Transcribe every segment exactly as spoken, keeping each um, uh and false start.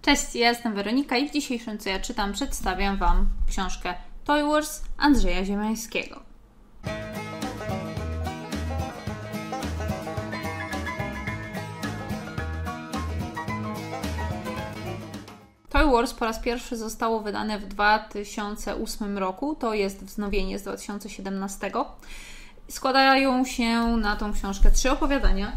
Cześć, ja jestem Weronika i w dzisiejszym Co ja czytam przedstawiam Wam książkę Toy Wars Andrzeja Ziemiańskiego. Toy Wars po raz pierwszy zostało wydane w dwa tysiące ósmym roku, to jest wznowienie z dwa tysiące siedemnastego. Składają się na tą książkę trzy opowiadania.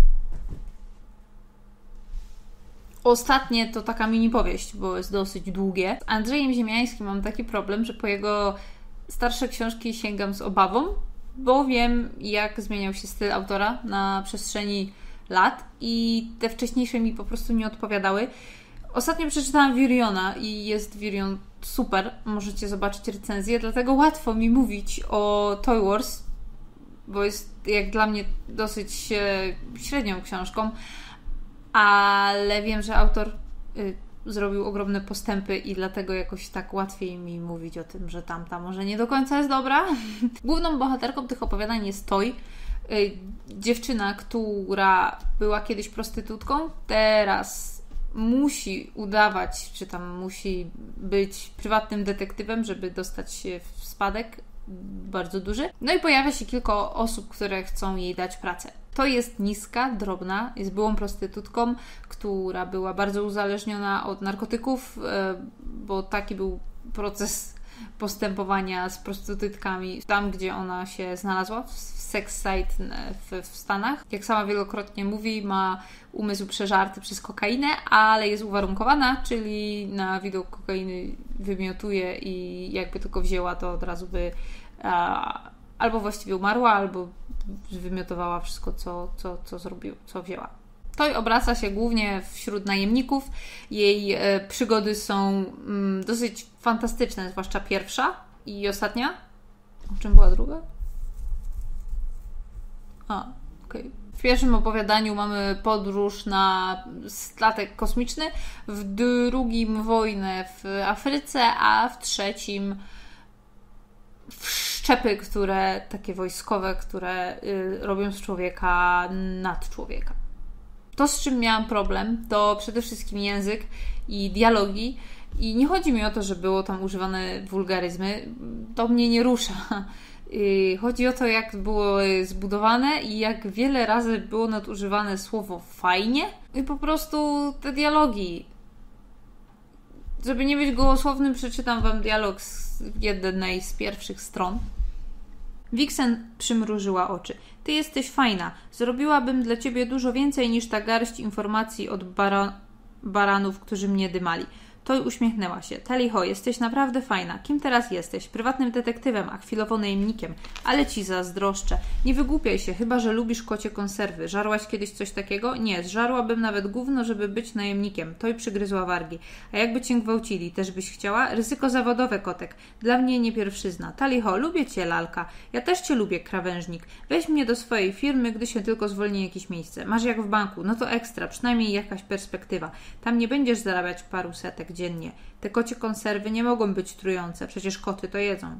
Ostatnie to taka mini powieść, bo jest dosyć długie. Z Andrzejem Ziemiańskim mam taki problem, że po jego starsze książki sięgam z obawą, bo wiem, jak zmieniał się styl autora na przestrzeni lat i te wcześniejsze mi po prostu nie odpowiadały. Ostatnio przeczytałam Viriona i jest Virion super, możecie zobaczyć recenzję, dlatego łatwo mi mówić o Toy Wars, bo jest jak dla mnie dosyć e, średnią książką, ale wiem, że autor y, zrobił ogromne postępy i dlatego jakoś tak łatwiej mi mówić o tym, że tamta może nie do końca jest dobra. Główną bohaterką tych opowiadań jest Toy, y, dziewczyna, która była kiedyś prostytutką, teraz musi udawać, czy tam musi być prywatnym detektywem, żeby dostać się w spadek bardzo duży. No i pojawia się kilka osób, które chcą jej dać pracę. To jest niska, drobna, jest byłą prostytutką, która była bardzo uzależniona od narkotyków, bo taki był proces postępowania z prostytutkami tam, gdzie ona się znalazła, w sex site w, w Stanach. Jak sama wielokrotnie mówi, ma umysł przeżarty przez kokainę, ale jest uwarunkowana, czyli na widok kokainy wymiotuje i jakby tylko wzięła, to od razu by a, albo właściwie umarła, albo wymiotowała wszystko, co, co, co zrobił, co wzięła. Toy obraca się głównie wśród najemników. Jej e, przygody są mm, dosyć fantastyczne, zwłaszcza pierwsza i ostatnia. O czym była druga? A, okej. Okay. W pierwszym opowiadaniu mamy podróż na statek kosmiczny, w drugim wojnę w Afryce, a w trzecim wszczepy, które takie wojskowe, które y, robią z człowieka nadczłowieka. To, z czym miałam problem, to przede wszystkim język i dialogi. I nie chodzi mi o to, że było tam używane wulgaryzmy. To mnie nie rusza. Y, chodzi o to, jak było zbudowane i jak wiele razy było nadużywane słowo fajnie. I po prostu te dialogi. Żeby nie być gołosłownym, przeczytam Wam dialog z jednej z pierwszych stron. Vixen przymrużyła oczy. Ty jesteś fajna. Zrobiłabym dla ciebie dużo więcej niż ta garść informacji od bara- baranów, którzy mnie dymali. Toy uśmiechnęła się. Tally-ho, jesteś naprawdę fajna. Kim teraz jesteś? Prywatnym detektywem, a chwilowo najemnikiem. Ale ci zazdroszczę. Nie wygłupiaj się, chyba że lubisz kocie konserwy. Żarłaś kiedyś coś takiego? Nie, zżarłabym nawet gówno, żeby być najemnikiem. Toy przygryzła wargi. A jakby cię gwałcili, też byś chciała? Ryzyko zawodowe, kotek. Dla mnie nie pierwszyzna. Tally-ho, lubię cię, lalka. Ja też cię lubię, krawężnik. Weź mnie do swojej firmy, gdy się tylko zwolni jakieś miejsce. Masz jak w banku. No to ekstra, przynajmniej jakaś perspektywa. Tam nie będziesz zarabiać paru setek dziennie. Te kocie konserwy nie mogą być trujące, przecież koty to jedzą.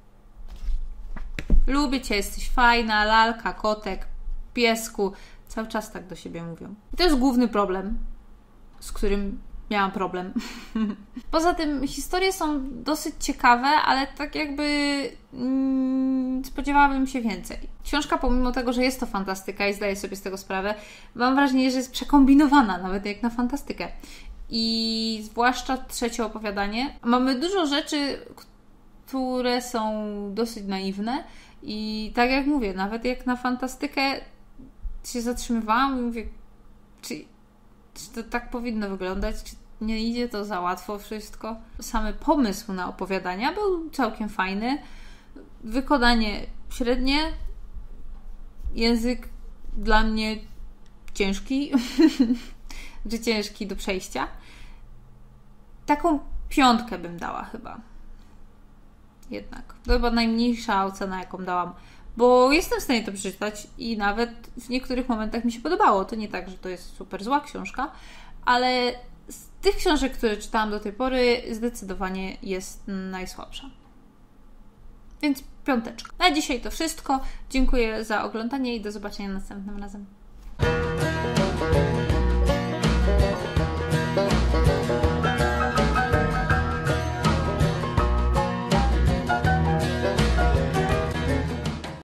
Lubię cię, jesteś fajna, lalka, kotek, piesku. Cały czas tak do siebie mówią. I to jest główny problem, z którym miałam problem. Poza tym historie są dosyć ciekawe, ale tak jakby mm, spodziewałabym się więcej. Książka, pomimo tego, że jest to fantastyka i zdaję sobie z tego sprawę, mam wrażenie, że jest przekombinowana, nawet jak na fantastykę. I zwłaszcza trzecie opowiadanie. Mamy dużo rzeczy, które są dosyć naiwne i tak jak mówię, nawet jak na fantastykę się zatrzymywałam i mówię, czy, czy to tak powinno wyglądać, czy nie idzie to za łatwo wszystko. Samy pomysł na opowiadania był całkiem fajny. Wykonanie średnie. Język dla mnie ciężki. Czy ciężki do przejścia. Taką piątkę bym dała chyba. Jednak. To chyba najmniejsza ocena, jaką dałam. Bo jestem w stanie to przeczytać i nawet w niektórych momentach mi się podobało. To nie tak, że to jest super zła książka, ale z tych książek, które czytałam do tej pory, zdecydowanie jest najsłabsza. Więc piąteczka. Na dzisiaj to wszystko. Dziękuję za oglądanie i do zobaczenia następnym razem.